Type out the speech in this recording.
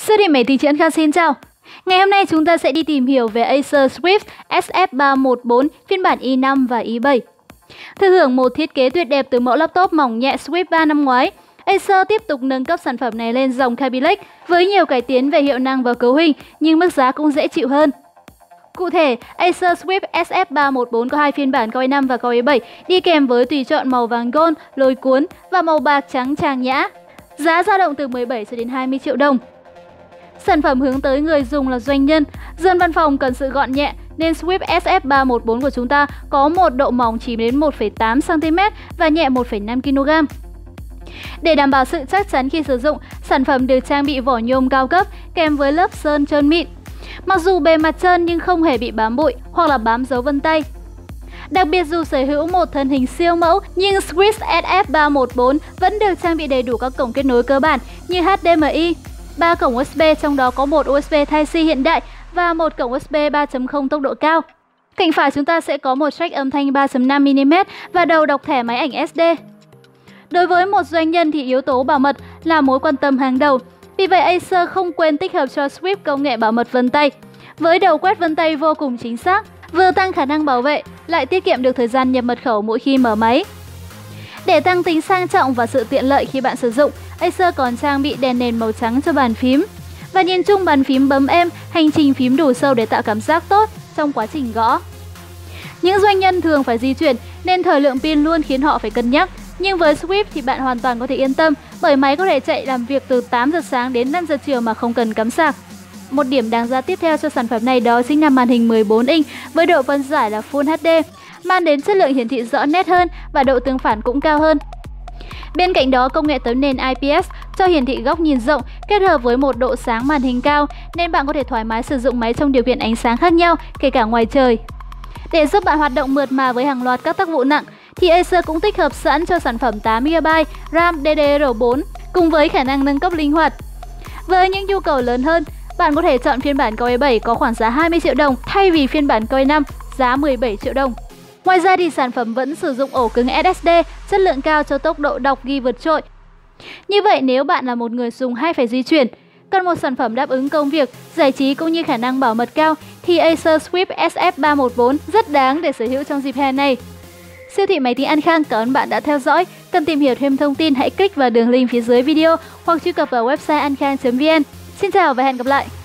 Siêu thị máy tính Chị An Khang xin chào. Ngày hôm nay chúng ta sẽ đi tìm hiểu về Acer Swift SF314 phiên bản i5 và i7. Thừa hưởng một thiết kế tuyệt đẹp từ mẫu laptop mỏng nhẹ Swift 3 năm ngoái, Acer tiếp tục nâng cấp sản phẩm này lên dòng Kaby Lake với nhiều cải tiến về hiệu năng và cấu hình, nhưng mức giá cũng dễ chịu hơn. Cụ thể, Acer Swift SF314 có hai phiên bản Core i5 và Core i7 đi kèm với tùy chọn màu vàng gold, lôi cuốn và màu bạc trắng trang nhã. Giá dao động từ 17 cho đến 20 triệu đồng. Sản phẩm hướng tới người dùng là doanh nhân, dân văn phòng cần sự gọn nhẹ nên Swift SF314 của chúng ta có một độ mỏng chỉ đến 1,8 cm và nhẹ 1,5 kg. Để đảm bảo sự chắc chắn khi sử dụng, sản phẩm được trang bị vỏ nhôm cao cấp kèm với lớp sơn trơn mịn. Mặc dù bề mặt trơn nhưng không hề bị bám bụi hoặc là bám dấu vân tay. Đặc biệt dù sở hữu một thân hình siêu mẫu nhưng Swift SF314 vẫn được trang bị đầy đủ các cổng kết nối cơ bản như HDMI, 3 cổng USB trong đó có một USB Type-C hiện đại và một cổng USB 3.0 tốc độ cao. Cạnh phải chúng ta sẽ có một jack âm thanh 3.5mm và đầu đọc thẻ máy ảnh SD. Đối với một doanh nhân thì yếu tố bảo mật là mối quan tâm hàng đầu. Vì vậy Acer không quên tích hợp cho Swift công nghệ bảo mật vân tay. Với đầu quét vân tay vô cùng chính xác, vừa tăng khả năng bảo vệ, lại tiết kiệm được thời gian nhập mật khẩu mỗi khi mở máy. Để tăng tính sang trọng và sự tiện lợi khi bạn sử dụng, Acer còn trang bị đèn nền màu trắng cho bàn phím. Và nhìn chung bàn phím bấm êm, hành trình phím đủ sâu để tạo cảm giác tốt trong quá trình gõ. Những doanh nhân thường phải di chuyển nên thời lượng pin luôn khiến họ phải cân nhắc. Nhưng với Swift thì bạn hoàn toàn có thể yên tâm bởi máy có thể chạy làm việc từ 8 giờ sáng đến 5 giờ chiều mà không cần cắm sạc. Một điểm đáng giá tiếp theo cho sản phẩm này đó chính là màn hình 14 inch với độ phân giải là Full HD, mang đến chất lượng hiển thị rõ nét hơn và độ tương phản cũng cao hơn. Bên cạnh đó, công nghệ tấm nền IPS cho hiển thị góc nhìn rộng kết hợp với một độ sáng màn hình cao nên bạn có thể thoải mái sử dụng máy trong điều kiện ánh sáng khác nhau, kể cả ngoài trời. Để giúp bạn hoạt động mượt mà với hàng loạt các tác vụ nặng, thì Acer cũng tích hợp sẵn cho sản phẩm 8GB RAM DDR4 cùng với khả năng nâng cấp linh hoạt. Với những nhu cầu lớn hơn, bạn có thể chọn phiên bản Core i7 có khoảng giá 20 triệu đồng thay vì phiên bản Core i5 giá 17 triệu đồng. Ngoài ra thì sản phẩm vẫn sử dụng ổ cứng SSD chất lượng cao cho tốc độ đọc ghi vượt trội. Như vậy nếu bạn là một người dùng hay phải di chuyển, cần một sản phẩm đáp ứng công việc, giải trí cũng như khả năng bảo mật cao thì Acer Swift SF314 rất đáng để sở hữu trong dịp hè này. Siêu thị máy tính An Khang cảm ơn bạn đã theo dõi. Cần tìm hiểu thêm thông tin hãy click vào đường link phía dưới video hoặc truy cập vào website ankhang.vn. Xin chào và hẹn gặp lại!